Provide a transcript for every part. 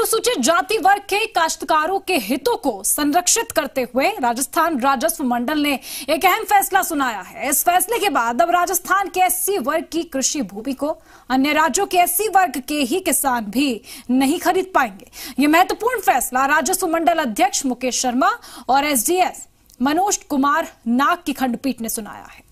अनुसूचित जाति वर्ग के काश्तकारों के हितों को संरक्षित करते हुए राजस्थान राजस्व मंडल ने एक अहम फैसला सुनाया है। इस फैसले के बाद अब राजस्थान के एससी वर्ग की कृषि भूमि को अन्य राज्यों के एससी वर्ग के ही किसान भी नहीं खरीद पाएंगे। ये महत्वपूर्ण फैसला राजस्व मंडल अध्यक्ष मुकेश शर्मा और एसडीएस मनोज कुमार नाग की खंडपीठ ने सुनाया है।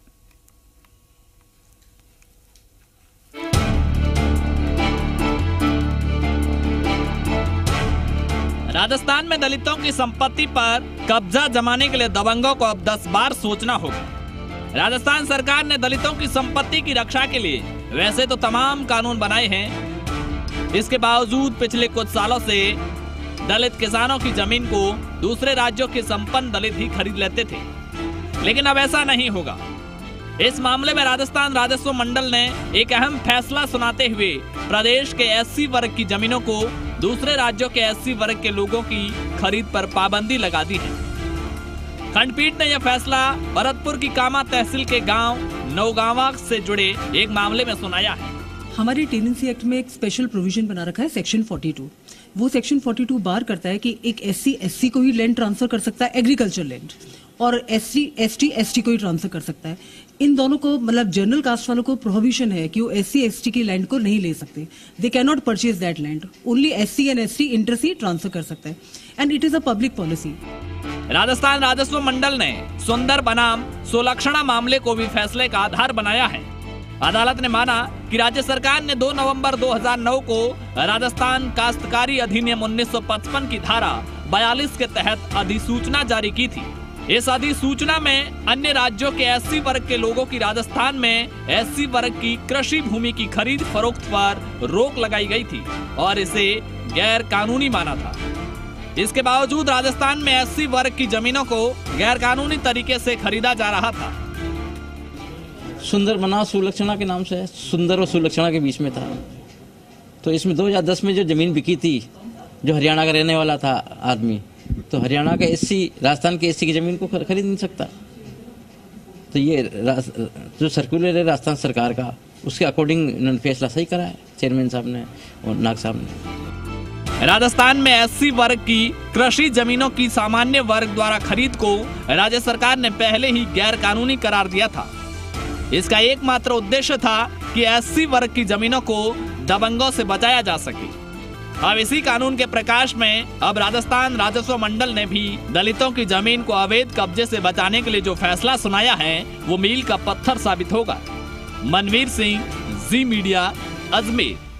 राजस्थान में दलितों की संपत्ति पर कब्जा जमाने के लिए दबंगों को अब 10 बार सोचना होगा। राजस्थान सरकार ने दलितों की संपत्ति की रक्षा के लिए वैसे तो तमाम कानून बनाए हैं, इसके बावजूद पिछले कुछ सालों से दलित किसानों की जमीन को दूसरे राज्यों के संपन्न दलित ही खरीद लेते थे, लेकिन अब ऐसा नहीं होगा। इस मामले में राजस्थान राजस्व मंडल ने एक अहम फैसला सुनाते हुए प्रदेश के एससी वर्ग की जमीनों को दूसरे राज्यों के एससी वर्ग के लोगों की खरीद पर पाबंदी लगा दी है। खंडपीठ ने यह फैसला भरतपुर की कामा तहसील के गांव नौगावा से जुड़े एक मामले में सुनाया है। हमारे टेनेंसी एक्ट में एक स्पेशल प्रोविजन बना रखा है सेक्शन 42। वो सेक्शन 42 बार करता है कि एक एससी को ही लैंड ट्रांसफर कर सकता है, एग्रीकल्चर लैंड, और एसटी को ही ट्रांसफर कर सकता है। इन दोनों को मतलब जनरल कास्ट वालों को प्रोहिबिशन है कि वो एससी की लैंड को नहीं ले सकते। They can not purchase that land, only SC and ST inter se transfer कर सकता है, and it is a public policy. Rajasthan राजस्व मंडल ने सुंदर बनाम सोलक्षणा मामले को भी फैसले का आधार बनाया है। अदालत ने माना कि राज्य सरकार ने 2 नवंबर 2009 को राजस्थान काश्तकारी अधिनियम 1955 की धारा 42 के तहत अधिसूचना जारी की थी। इस अधिसूचना में अन्य राज्यों के एससी वर्ग के लोगों की राजस्थान में एससी वर्ग की कृषि भूमि की खरीद फरोख्त पर रोक लगाई गई थी और इसे गैर कानूनी माना था। इसके बावजूद राजस्थान में एससी वर्ग की जमीनों को गैर कानूनी तरीके से खरीदा जा रहा था। सुंदर बना सुलक्षणा के नाम से, सुंदर और सुलक्षणा के बीच में था। तो इसमें 2010 में जो जमीन बिकी थी, जो हरियाणा का रहने वाला था आदमी, तो हरियाणा का एससी राजस्थान के एससी की जमीन को खरीद नहीं सकता। तो ये जो सर्कुलर है राजस्थान सरकार का, उसके अकॉर्डिंग इन्होंने फैसला सही करा है चेयरमैन साहब ने और नाग साहब ने। राजस्थान में एससी वर्ग की कृषि जमीनों की सामान्य वर्ग द्वारा खरीद को राज्य सरकार ने पहले ही गैर कानूनी करार दिया था। इसका एकमात्र उद्देश्य था कि एससी वर्ग की जमीनों को दबंगों से बचाया जा सके। अब इसी कानून के प्रकाश में अब राजस्थान राजस्व मंडल ने भी दलितों की जमीन को अवैध कब्जे से बचाने के लिए जो फैसला सुनाया है वो मील का पत्थर साबित होगा। मनवीर सिंह, जी मीडिया, अजमेर।